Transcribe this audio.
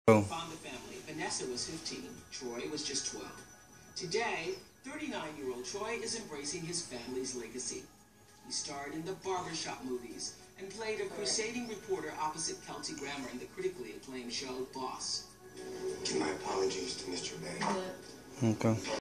Found the family. Vanessa was 15. Troy was just 12. Today, 39-year-old Troy is embracing his family's legacy. He starred in the Barbershop movies and played a crusading reporter opposite Kelsey Grammer in the critically acclaimed show Boss. Give my apologies to Mr. Bay. Okay.